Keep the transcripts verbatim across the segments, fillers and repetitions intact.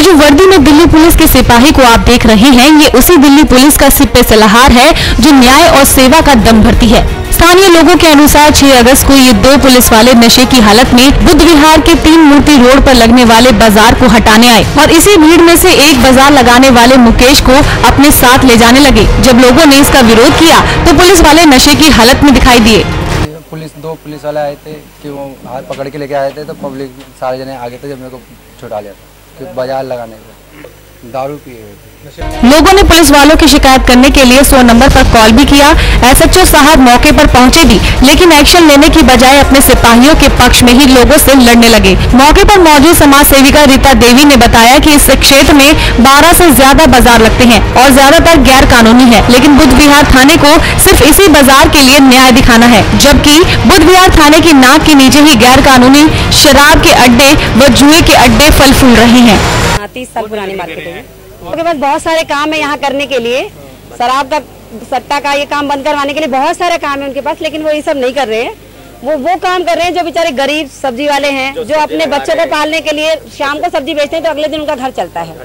जो वर्दी में दिल्ली पुलिस के सिपाही को आप देख रहे हैं, ये उसी दिल्ली पुलिस का सिपह सलार है जो न्याय और सेवा का दम भरती है। स्थानीय लोगों के अनुसार छह अगस्त को ये दो पुलिस वाले नशे की हालत में बुद्ध विहार के तीन मूर्ति रोड पर लगने वाले बाजार को हटाने आए और इसी भीड़ में से एक बाजार लगाने वाले मुकेश को अपने साथ ले जाने लगे। जब लोगों ने इसका विरोध किया तो पुलिस वाले नशे की हालत में दिखाई दिए। पुलिस दो पुलिस वाले आए थे कि वो हाथ पकड़ के लेके आए थे, तो पब्लिक सारे जने आगे थे जब मेरे को छुड़ा लिया था कि बाजार लगाने को दारू पिए हुए थे। लोगों ने पुलिस वालों की शिकायत करने के लिए सौ नंबर पर कॉल भी किया। एसएचओ साहब मौके पर पहुंचे भी, लेकिन एक्शन लेने की बजाय अपने सिपाहियों के पक्ष में ही लोगों से लड़ने लगे। मौके पर मौजूद समाज सेविका रीता देवी ने बताया कि इस क्षेत्र में बारह से ज्यादा बाजार लगते हैं और ज्यादातर गैर कानूनी है, लेकिन बुद्ध विहार थाने को सिर्फ इसी बाजार के लिए न्याय दिखाना है, जबकि बुद्ध विहार थाने की नाक के नीचे ही गैर कानूनी शराब के अड्डे व जुए के अड्डे फल फूल रहे हैं। तीस साल पुरानी मार्केट है, उनके पास बहुत सारे काम है यहाँ करने के लिए। शराब का सट्टा का ये काम बंद करवाने के लिए बहुत सारे काम है उनके पास, लेकिन वो ये सब नहीं कर रहे हैं। वो वो काम कर रहे हैं जो बेचारे गरीब सब्जी वाले हैं, जो अपने बच्चों को पालने के लिए शाम को सब्जी बेचते हैं तो अगले दिन उनका घर चलता है।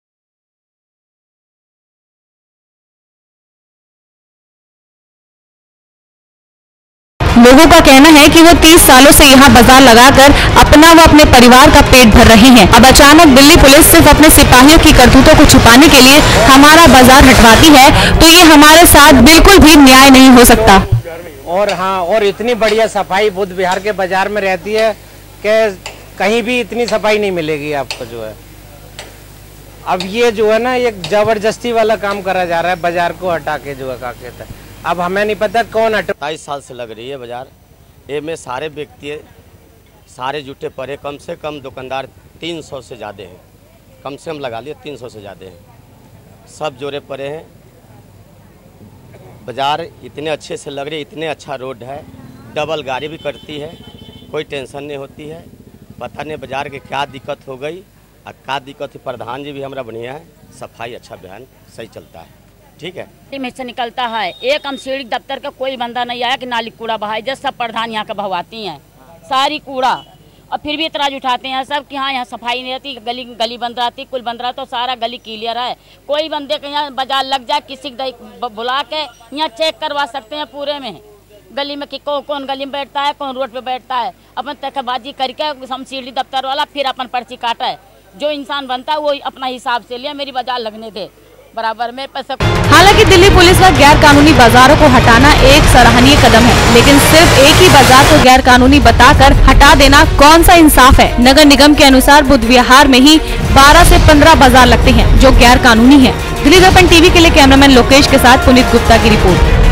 लोगों का कहना है कि वो तीस सालों से यहाँ बाजार लगाकर अपना व अपने परिवार का पेट भर रहे हैं। अब अचानक दिल्ली पुलिस सिर्फ अपने सिपाहियों की करतूतों को छुपाने के लिए हमारा बाजार हटवाती है, तो ये हमारे साथ बिल्कुल भी न्याय नहीं हो सकता। और हाँ, और इतनी बढ़िया सफाई बुद्ध विहार के बाजार में रहती है कि कहीं भी इतनी सफाई नहीं मिलेगी आपको जो है। अब ये जो है ना, ये जबरदस्ती वाला काम करा जा रहा है बाजार को हटा के जो है का कहता है। अब हमें नहीं पता कौन हटा। बाईस साल से लग रही है बाजार, ये में सारे व्यक्ति सारे जुटे पड़े, कम से कम दुकानदार तीन सौ से ज़्यादा हैं, कम से कम लगा लिए तीन सौ से ज़्यादा हैं, सब जोड़े पड़े हैं। बाजार इतने अच्छे से लग रही है, इतने अच्छा रोड है, डबल गाड़ी भी करती है, कोई टेंशन नहीं होती है। पता नहीं बाजार के क्या दिक्कत हो गई और क्या दिक्कत है। प्रधान जी भी हमारा बढ़िया है, सफाई अच्छा बयान सही चलता है, ठीक है। में से निकलता है एक हम सीढ़ी दफ्तर का कोई बंदा नहीं आया कि नाली कूड़ा बहाए, जब सब प्रधान यहाँ का भगवाती हैं सारी कूड़ा, और फिर भी इतराज उठाते हैं सब कि हाँ यहाँ सफाई नहीं रहती, गली गली बंद रहती, कुल बंद रहा तो सारा गली क्लियर है। कोई बंदे के यहाँ बाजार लग जाए, किसी बुला के यहाँ चेक करवा सकते हैं पूरे में गली में कि कौन कौन गली में बैठता है, कौन रोड पे बैठता है। अपन तकबाजी करके हम सीढ़ी दफ्तर वाला फिर अपन पर्ची काटा है, जो इंसान बनता है वो अपना हिसाब से लिया, मेरी बाजार लगने दे बराबर में पैसा। हालांकि दिल्ली पुलिस का गैर कानूनी बाजारों को हटाना एक सराहनीय कदम है, लेकिन सिर्फ एक ही बाजार को गैर कानूनी बताकर हटा देना कौन सा इंसाफ है। नगर निगम के अनुसार बुद्ध विहार में ही बारह से पंद्रह बाजार लगते हैं जो गैर कानूनी है। दिल्ली दर्पण टीवी के लिए कैमरामैन लोकेश के साथ पुनीत गुप्ता की रिपोर्ट।